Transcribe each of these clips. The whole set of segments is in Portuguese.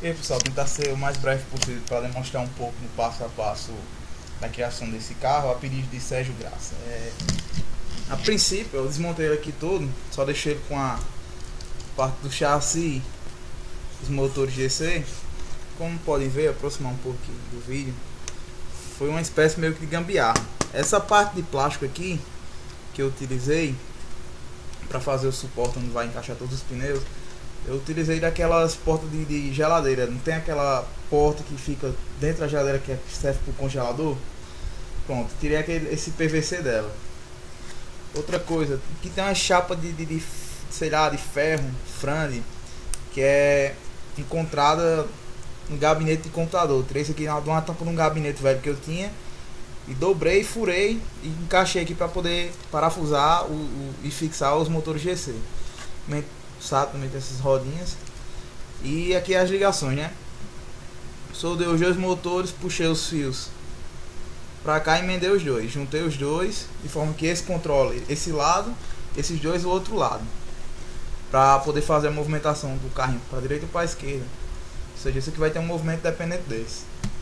Ok, pessoal, tentar ser o mais breve possível para demonstrar um pouco no passo a passo da criação desse carro, a pedido de Sérgio Graça. A princípio, eu desmontei ele aqui todo, só deixei ele com a parte do chassi, os motores GC. Como podem ver, aproximar um pouquinho do vídeo, foi uma espécie meio que de gambiarra. Essa parte de plástico aqui, que eu utilizei para fazer o suporte onde vai encaixar todos os pneus, eu utilizei daquelas portas de geladeira. Não tem aquela porta que fica dentro da geladeira que serve para o congelador? Pronto, tirei esse PVC dela. Outra coisa, que tem uma chapa sei lá, de ferro, frande, que é encontrada no gabinete de computador. Tirei isso aqui de uma tampa de um gabinete velho que eu tinha e dobrei, furei e encaixei aqui para poder parafusar e fixar os motores GC. Também tem essas rodinhas. E aqui as ligações, né? Soldei os dois motores, puxei os fios pra cá e emendei os dois. Juntei os dois de forma que esse controle esse lado, esses dois o outro lado, para poder fazer a movimentação do carrinho para direita ou para esquerda. Ou seja, isso aqui vai ter um movimento dependente desse.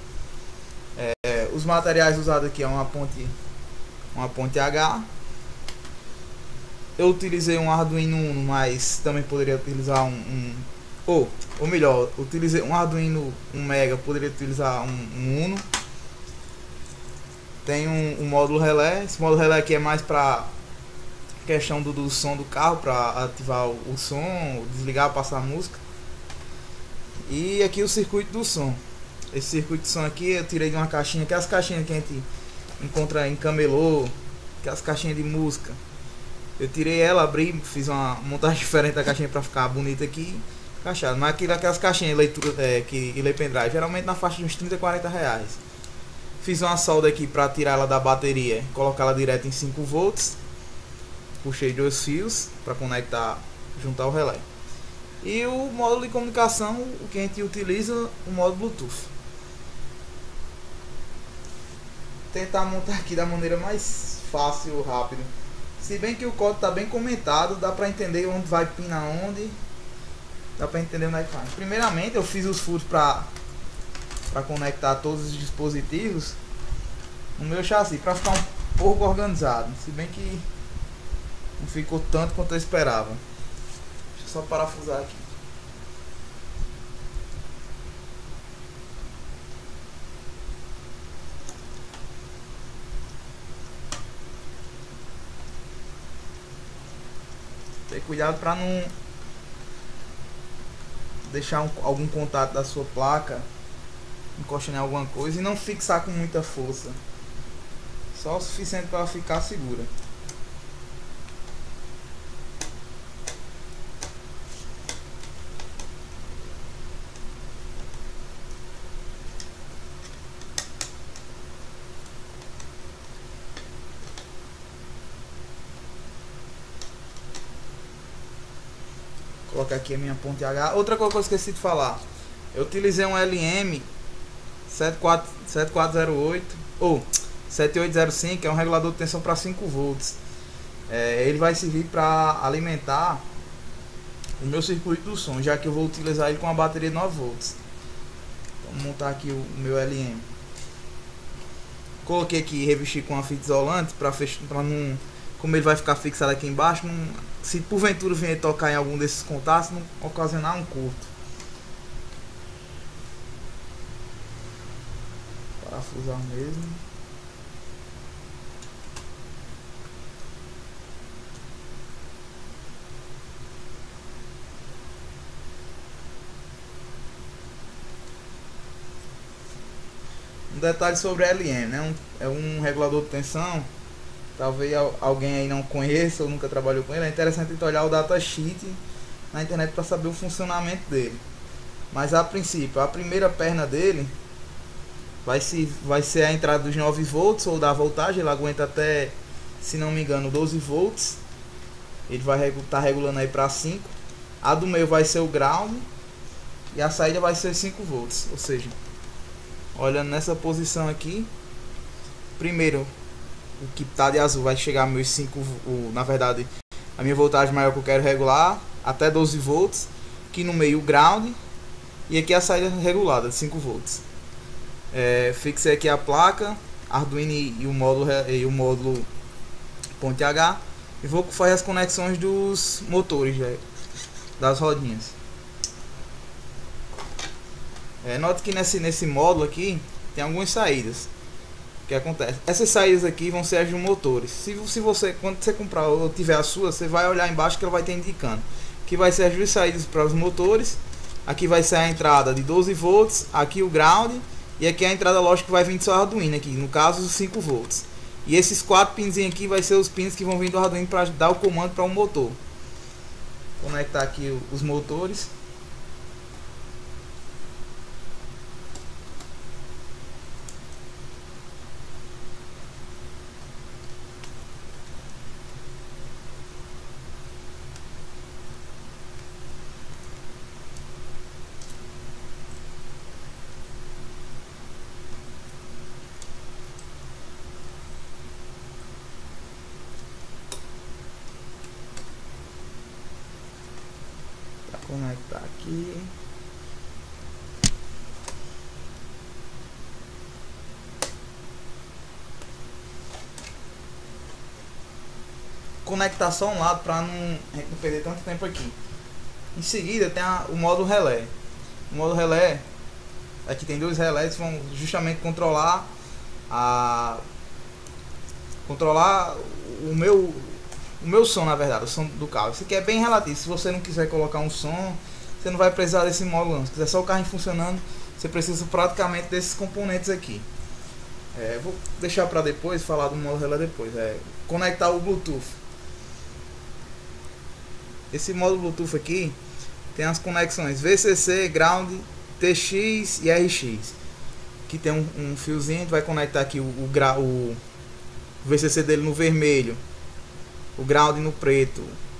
Os materiais usados aqui é uma ponte H. Eu utilizei um Arduino Uno, mas também poderia utilizar ou melhor, utilizei um Arduino 1 Mega, poderia utilizar um Uno. Tem um módulo relé. Esse módulo relé aqui é mais para questão do som do carro, para ativar o som, desligar, passar a música. E aqui o circuito do som. Esse circuito de som aqui eu tirei de uma caixinha, aquelas caixinhas que a gente encontra em camelô, aquelas caixinhas de música. Eu tirei ela, abri, fiz uma montagem diferente da caixinha para ficar bonita aqui, encaixado. Mas aquelas caixinhas de leitura que lê pendrive, geralmente na faixa de uns 30 a 40 reais. Fiz uma solda aqui para tirar ela da bateria, colocar ela direto em 5 volts. Puxei dois fios para conectar, juntar o relé. E o módulo de comunicação, o que a gente utiliza, o módulo Bluetooth. Tentar montar aqui da maneira mais fácil e rápida. Se bem que o código está bem comentado, dá para entender onde vai pina onde. Dá para entender onde é que faz. Primeiramente eu fiz os furos para conectar todos os dispositivos no meu chassi, para ficar um pouco organizado. Se bem que não ficou tanto quanto eu esperava. Deixa eu só parafusar aqui. Ter cuidado para não deixar algum contato da sua placa encostando em alguma coisa e não fixar com muita força, só o suficiente para ela ficar segura. Vou colocar aqui a minha ponte H. Outra coisa que eu esqueci de falar, eu utilizei um LM 7408 ou 7805, que é um regulador de tensão para 5 volts. Ele vai servir para alimentar o meu circuito do som, já que eu vou utilizar ele com uma bateria de 9 volts. Vamos montar aqui o meu LM. Coloquei aqui, revesti com uma fita isolante para não, como ele vai ficar fixado aqui embaixo, se porventura vier tocar em algum desses contatos, não ocasionar um curto. Parafusar mesmo. Um detalhe sobre a LM, né? É um regulador de tensão. Talvez alguém aí não conheça ou nunca trabalhou com ele. É interessante a gente olhar o datasheet na internet para saber o funcionamento dele. Mas a princípio, a primeira perna dele vai ser a entrada dos 9 volts ou da voltagem. Ele aguenta até, se não me engano, 12 volts. Ele vai estar regulando aí para 5. A do meio vai ser o ground e a saída vai ser 5 volts. Ou seja, olhando nessa posição aqui, primeiro o que está de azul vai chegar a meus 5, na verdade a minha voltagem maior que eu quero regular até 12 volts, aqui no meio o ground e aqui a saída regulada de 5 volts. Fixei aqui a placa Arduino e o módulo ponte H, e vou fazer as conexões dos motores das rodinhas. Note que nesse módulo aqui tem algumas saídas. O que acontece? Essas saídas aqui vão ser as dos motores. Se você, quando você comprar ou tiver a sua, você vai olhar embaixo que ela vai ter indicando que vai ser as duas saídas para os motores. Aqui vai ser a entrada de 12 volts, aqui o ground, e aqui a entrada lógica que vai vir do seu Arduino, aqui no caso os 5 volts. E esses 4 pins aqui vai ser os pins que vão vir do Arduino para dar o comando para um motor. Vou conectar aqui os motores. Conectar aqui. Conectar só um lado para não perder tanto tempo aqui. Em seguida tem o modo relé. O modo relé, aqui tem 2 relés que vão justamente controlar o meu som, na verdade, o som do carro. Isso aqui é bem relativo. Se você não quiser colocar um som, você não vai precisar desse módulo não. Se quiser só o carro funcionando, você precisa praticamente desses componentes aqui. Vou deixar para depois, falar do modo relé depois. Conectar o Bluetooth. Esse módulo Bluetooth aqui tem as conexões VCC, Ground, TX e RX. Aqui tem um fiozinho, a gente vai conectar aqui o VCC dele no vermelho, o Ground no preto,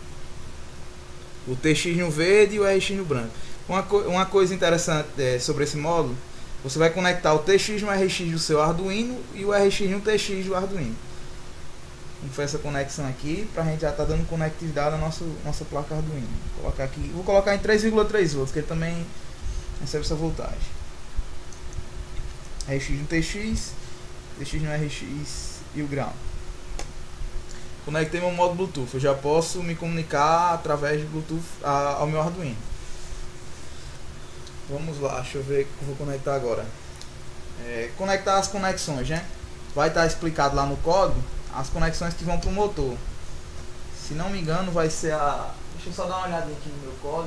o TX no verde e o RX no branco. Uma coisa interessante sobre esse módulo, você vai conectar o TX no RX do seu Arduino e o RX no TX do Arduino. Vamos fazer essa conexão aqui para a gente já estar dando conectividade à nossa placa Arduino. Vou colocar em 3,3 volts, que ele também recebe essa voltagem. RX no TX, TX no RX e o ground. Conectei meu modo Bluetooth, eu já posso me comunicar através de Bluetooth ao meu Arduino. Vamos lá, deixa eu ver o que eu vou conectar agora. Conectar as conexões, né? Vai estar explicado lá no código as conexões que vão para o motor. Se não me engano vai ser a... Deixa eu só dar uma olhadinha aqui no meu código.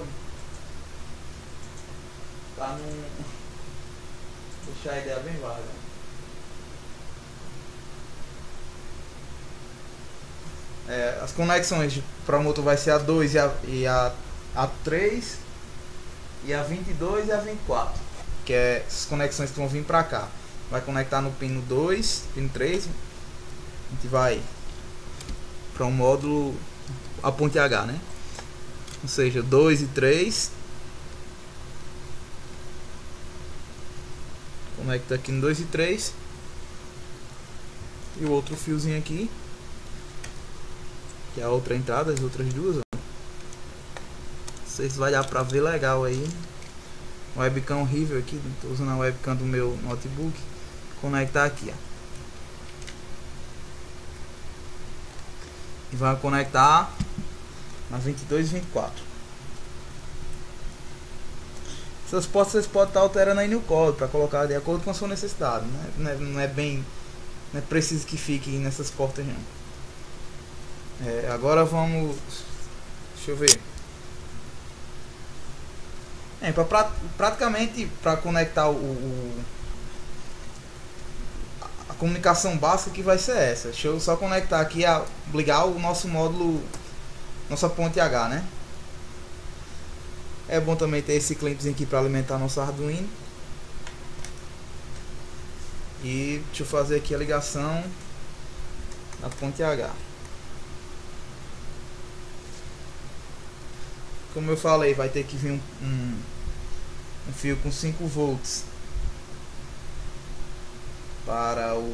Para não deixar a ideia bem vaga. As conexões para o motor vai ser a 2 e a 3 e a 22 e a 24, que é as conexões que vão vir para cá. Vai conectar no pino 2, pino 3, a gente vai para um módulo a ponte H, né? Ou seja, 2 e 3. Conecta aqui no 2 e 3. E o outro fiozinho aqui, que é a outra entrada, as outras duas, ó. Não sei se vai dar pra ver legal aí. Webcam horrível aqui, estou usando a webcam do meu notebook. Conectar aqui, ó. E vai conectar na 22 e 24. Essas portas vocês podem estar alterando aí no código para colocar de acordo com a sua necessidade. Não é preciso que fique nessas portas não. Agora vamos, deixa eu ver. Praticamente para conectar a comunicação básica que vai ser essa. Deixa eu só conectar aqui, ligar o nosso módulo, nossa ponte H, né? É bom também ter esse clipezinho aqui para alimentar nosso Arduino. E deixa eu fazer aqui a ligação da ponte H. Como eu falei, vai ter que vir um fio com 5 volts para o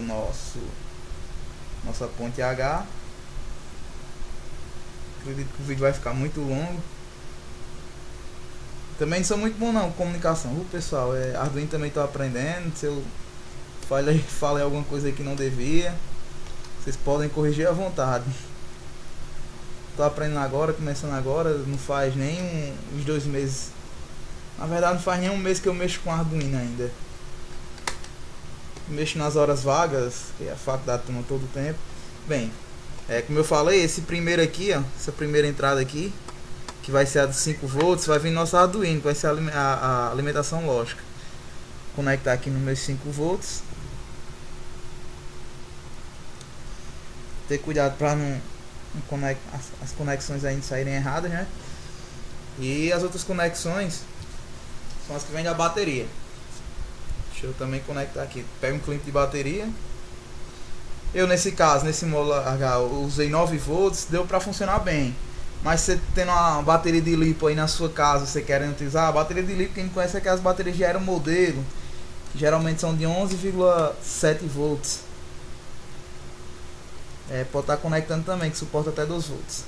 nossa ponte H. Acredito que o vídeo vai ficar muito longo, Também não sou muito bom não com comunicação, pessoal. Arduino também tô aprendendo. Se eu falei alguma coisa aí que não devia, vocês podem corrigir à vontade. Tô aprendendo agora, começando agora, não faz nem uns 2 meses. Na verdade não faz nem um mês que eu mexo com Arduino ainda. Mexo nas horas vagas, que a faculdade toma todo o tempo. Bem, como eu falei, esse primeiro aqui, ó, essa primeira entrada aqui, que vai ser a de 5 volts, vai vir nosso Arduino, que vai ser a alimentação lógica. Vou conectar aqui no meus 5 volts. Ter cuidado para não as conexões aí não saírem erradas, né? E as outras conexões são as que vêm da bateria. Deixa eu também conectar aqui. Pega um clipe de bateria. Eu nesse caso, nesse módulo H, eu usei 9 volts, deu para funcionar bem. Mas você tendo uma bateria de lipo aí na sua casa, você querendo utilizar, a bateria de lipo, quem conhece é aquelas baterias de aeromodelo, que geralmente são de 11,7 volts. Pode estar conectando também, que suporta até 2 volts.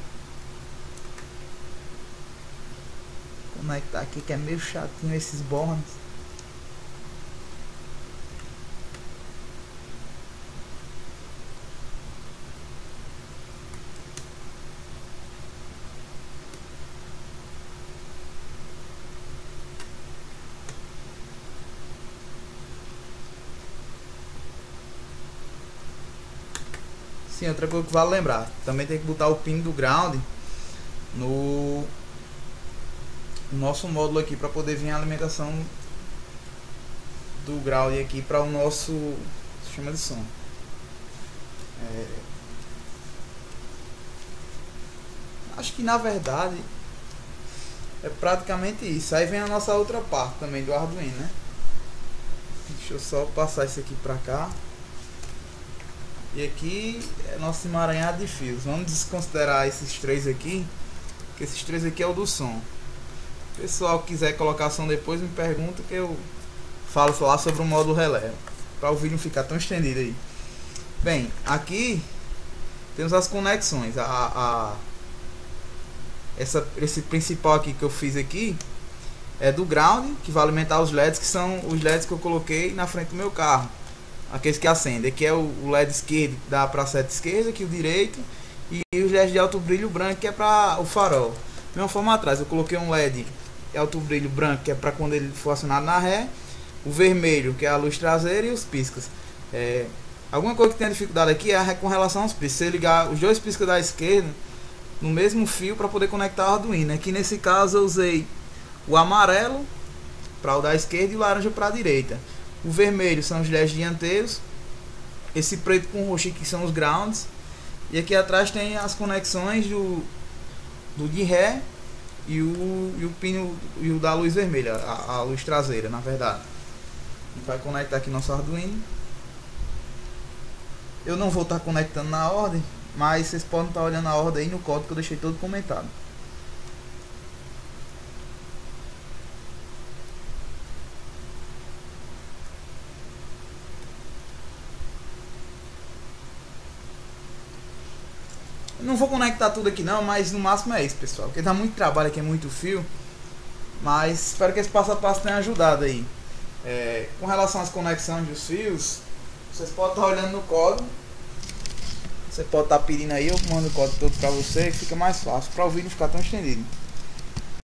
Conectar aqui que é meio chatinho esses bornes. Sim, outra coisa que vale lembrar, também tem que botar o pin do ground no nosso módulo aqui para poder vir a alimentação do ground aqui para o nosso sistema de som. Acho que na verdade é praticamente isso. Aí vem a nossa outra parte também do Arduino, né? Deixa eu só passar isso aqui para cá. E aqui é nosso emaranhado de fios. Vamos desconsiderar esses 3 aqui, que esses 3 aqui é o do som. Se o pessoal quiser colocar som depois, me pergunta que eu falo lá sobre o módulo relé, para o vídeo não ficar tão estendido aí. Bem, aqui temos as conexões. Esse principal aqui que eu fiz aqui é do ground, que vai alimentar os LEDs, que são os LEDs que eu coloquei na frente do meu carro. Aqueles que acendem. Aqui é o LED esquerdo, que dá para a seta esquerda, aqui o direito. E os LEDs de alto brilho branco, que é para o farol. Da mesma forma atrás, eu coloquei um LED de alto brilho branco, que é para quando ele for acionado na ré. O vermelho, que é a luz traseira, e os piscas. Alguma coisa que tem dificuldade aqui é com relação aos piscas. Você ligar os 2 piscas da esquerda no mesmo fio para poder conectar o Arduino. Aqui nesse caso eu usei o amarelo para o da esquerda e o laranja para a direita. O vermelho são os LEDs dianteiros. Esse preto com roxo aqui são os grounds. E aqui atrás tem as conexões do de ré e o pino e o da luz vermelha, a luz traseira, na verdade. A gente vai conectar aqui nosso Arduino. Eu não vou estar conectando na ordem, mas vocês podem estar olhando a ordem aí no código que eu deixei todo comentado. Não vou conectar tudo aqui não, mas no máximo é isso, pessoal, porque dá muito trabalho aqui, é muito fio. Mas espero que esse passo a passo tenha ajudado aí. Com relação às conexões dos fios, vocês podem estar olhando no código. Você pode estar pedindo aí, eu mando o código todo para você, que fica mais fácil, para o vídeo não ficar tão estendido.